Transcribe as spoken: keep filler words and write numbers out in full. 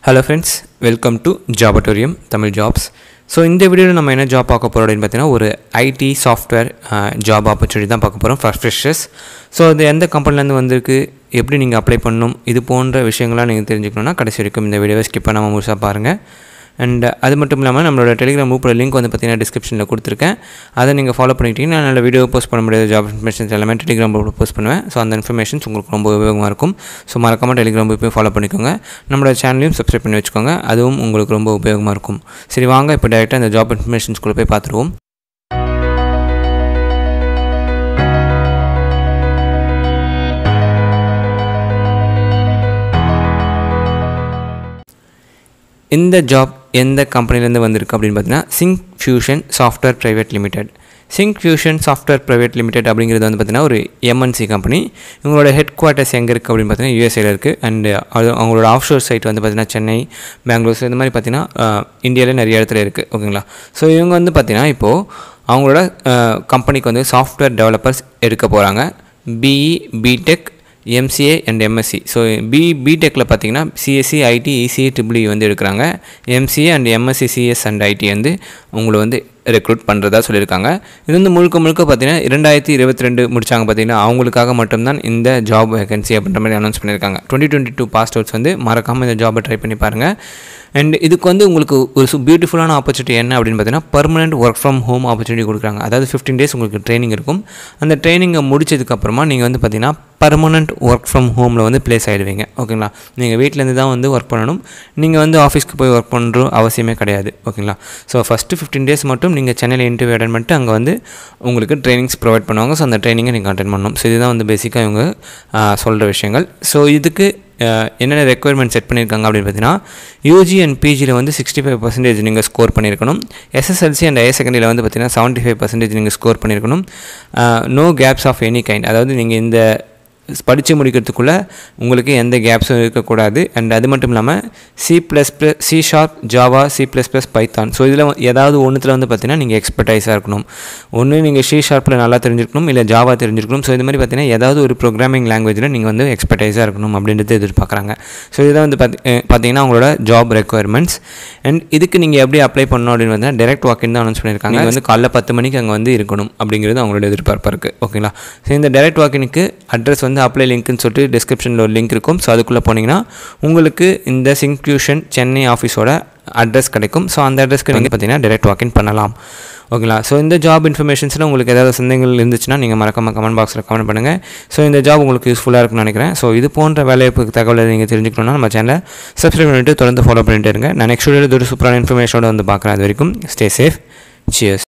Hello friends, welcome to Jobatorium Tamil Jobs. So in this video நம்ம என்ன job பார்க்க போறோம் அப்படினு பார்த்தீங்கன்னா ஒரு I T software job opportunity தான் பார்க்க போறோம் for freshers. So இது எந்த கம்பெனில இருந்து வந்திருக்கு, எப்படி நீங்க அப்ளை பண்ணனும், இது போன்ற விஷயங்களை நீங்க தெரிஞ்சுக்கணும்னா கடைசி வரைக்கும் இந்த வீடியோவை ஸ்கிப் பண்ணாம முழுசா பாருங்க. And அது மட்டும் இல்லாம நம்மளோட Telegram group லிங்க் வந்து பார்த்தீங்கன்னா descriptionல கொடுத்திருக்கேன். அதை நீங்க ஃபாலோ பண்ணிட்டீங்கன்னா நல்ல வீடியோ போஸ்ட் பண்ண முடியாத job informations எல்லாமே Telegram group போஸ்ட் பண்ணுவேன். சோ அந்த இன்ஃபர்மேஷன்ஸ் உங்களுக்கு ரொம்ப உபயோகமா இருக்கும். சோ மறக்காம Telegram group ஃபாலோ பண்ணிக்கோங்க. நம்மளோட சேனலையும் Subscribe பண்ணி வெச்சுக்கோங்க. அதுவும் உங்களுக்கு ரொம்ப உபயோகமா இருக்கும். சரி வாங்க இப்போ டைரக்டா இந்த job informations குள்ள போய் பாத்துருவோம். இந்த job எந்த கம்பெனில இருந்து வந்திருக்கு அப்படினு பார்த்தீங்கன்னா Syncfusion Software Private Limited. Syncfusion Software Private Limited அப்படிங்கிறது வந்து பார்த்தீங்கன்னா ஒரு M N C கம்பெனி. இவங்களோட ஹெட் குவார்ட்டர்ஸ் எங்க இருக்கு அப்படினு பார்த்தீங்கன்னா U S A ல இருக்கு. அண்ட் அவங்களோட ஆஃப்ஷோர் சைட் வந்து பார்த்தீங்கன்னா சென்னை, பெங்களூர் இந்த மாதிரி பார்த்தீங்கன்னா இந்தியால நிறைய இடத்துல இருக்கு. ஓகேங்களா? சோ இவங்க வந்து பார்த்தீங்கன்னா இப்போ அவங்களோட கம்பெனிக்கு வந்து சாஃப்ட்வேர் டெவலப்பர்ஸ் எடுக்க போறாங்க. B E B Tech M C A and M S C. So B B.Tech ல பாத்தீங்கன்னா C S C I T E C A E E வந்து எடுக்கறாங்க. M C A and M S C C S and I T வந்து உங்களை வந்து recruit பண்றதா சொல்லிருக்காங்க. இது வந்து முழுக்க முழுக்க பாத்தீங்கன்னா இரண்டாயிரத்து இருபத்தி இரண்டு முடிச்சாங்க பாத்தீங்கன்னா அவங்களுக்காக மட்டும் தான் இந்த ஜாப் வேகன்சி அப்படின்ற மாதிரி அனௌன்ஸ் பண்ணிருக்காங்க. twenty twenty-two பாஸ்ட் அவுட்ஸ் வந்து மறக்காம இந்த ஜாபை ட்ரை பண்ணி பாருங்க. அண்ட் இதுக்கு வந்து உங்களுக்கு ஒரு பியூட்டிஃபுல்லான ஆப்பர்ச்சுனிட்டி என்ன அப்படின்னு பார்த்தீங்கன்னா permanent work from home opportunity கொடுக்குறாங்க. அதாவது ஃபிஃப்டீன் டேஸ் உங்களுக்கு ட்ரைனிங் இருக்கும். அந்த ட்ரைனிங்கை முடிச்சதுக்கப்புறமா நீங்கள் வந்து பார்த்தீங்கன்னா பர்மனெண்ட் ஒர்க் ஃப்ரம் ஹோமில் வந்து பிளேஸ் ஆகிடுவீங்க. ஓகேங்களா? நீங்கள் வீட்டிலேருந்து தான் வந்து ஒர்க் பண்ணணும். நீங்கள் வந்து ஆஃபீஸ்க்கு போய் ஒர்க் பண்ணுற அவசியமே கிடையாது. ஓகேங்களா? ஸோ ஃபஸ்ட்டு ஃபிஃப்டீன் டேஸ் மட்டும் நீங்கள் சென்னையில் இன்டர்வியூ அட்டன் பண்ணிட்டு அங்கே வந்து உங்களுக்கு ட்ரைனிங்ஸ் ப்ரொவைட் பண்ணுவாங்க. ஸோ அந்த ட்ரைனிங்கை நீங்கள் அட்டன் பண்ணணும். ஸோ இதுதான் வந்து பேசிக்காக இவங்க சொல்கிற விஷயங்கள். ஸோ இதுக்கு என்னென்ன ரெக்குயர்மெண்ட் செட் பண்ணியிருக்காங்க அப்படின்னு பார்த்தீங்கன்னா யூஜி அண்ட் பிஜியில் வந்து சிக்ஸ்டி ஃபைவ் பர்சன்டேஜ் நீங்கள் ஸ்கோர் பண்ணியிருக்கணும். எஸ்எஸ்எல்சி அண்ட் ஹையர் செகண்டரியில் வந்து பார்த்தீங்கன்னா செவன்ட்டி ஃபைவ் பர்சன்டேஜ் நீங்கள் ஸ்கோர் பண்ணியிருக்கணும். No gaps of any kind, அதாவது நீங்கள் இந்த படித்து முடிக்கிறதுக்குள்ளே உங்களுக்கு எந்த கேப்ஸும் இருக்கக்கூடாது. அண்ட் அது மட்டும் இல்லாமல் C plus plus C sharp Java C plus plus Python. So இதில் ஏதாவது ஒன்றுத்தில் வந்து பார்த்தீங்கன்னா நீங்கள் எக்ஸ்பர்டைஸாக இருக்கணும். ஒன்று நீங்கள் சி ஷார்ப்பில் நல்லா தெரிஞ்சிருக்கணும், இல்லை ஜாவா தெரிஞ்சிருக்கணும். ஸோ இது மாதிரி பார்த்தீங்கன்னா ஏதாவது ஒரு ப்ரோக்ராமிங் லாங்குவேஜில் நீங்கள் வந்து எக்ஸ்பர்டைஸாக இருக்கணும் அப்படின்றது எதிர்பார்க்குறாங்க. ஸோ இதுதான் வந்து பார்த்தி பார்த்தீங்கன்னா அவங்களோட ஜாப் ரெக்குயர்மெண்ட்ஸ். அண்ட் இதுக்கு நீங்கள் எப்படி அப்ளை பண்ணணும் அப்படின்னு பார்த்தீங்கன்னா டேரக்ட் வாக்கின் தான் அனௌன்ஸ் பண்ணியிருக்காங்க. நீங்கள் வந்து காலைல பத்து மணிக்கு அங்கே வந்து இருக்கணும் அப்படிங்கிறது அவங்களோட எதிர்பார்ப்பாக இருக்குது. ஓகேங்களா? ஸோ இந்த டேரக்ட் வாக்கினுக்கு அட்ரஸ் வந்து அப்ளை லிங்க்னு சொல்லிட்டு டிஸ்கிரிப்ஷனில் ஒரு லிங்க் இருக்கும். ஸோ அதுக்குள்ளே போனீங்கன்னா உங்களுக்கு இந்த Syncfusion சென்னை ஆஃபீஸோட அட்ரஸ் கிடைக்கும். ஸோ அந்த அட்ரஸ்க்கு நீங்கள் பார்த்தீங்கன்னா டைரக்ட் வாக்கின் பண்ணலாம். ஓகேங்களா? ஸோ இந்த ஜாப் இன்ஃபர்மேஷன்ஸில் உங்களுக்கு ஏதாவது சந்தேகங்கள் இருந்துச்சுன்னா நீங்கள் மறக்காம கமெண்ட் பாக்ஸில் கமெண்ட் பண்ணுங்கள். ஸோ இந்த ஜாப் உங்களுக்கு யூஸ்ஃபுல்லாக இருக்குன்னு நினைக்கிறேன். ஸோ இது போன்ற வேலைவாய்ப்பு தகவலை நீங்கள் தெரிஞ்சுக்கணும்னா நம்ம சேனலை சப்ஸ்கிரைப் பண்ணிட்டு தொடர்ந்து ஃபாலோ பண்ணிட்டு இருங்க. நான் நெக்ஸ்ட் வீடியோவில் ஒரு சூப்பரான இன்ஃபர்மேஷனோட வந்து பார்க்குறேன். அது வரைக்கும் ஸ்டே சேஃப். சியர்ஸ்.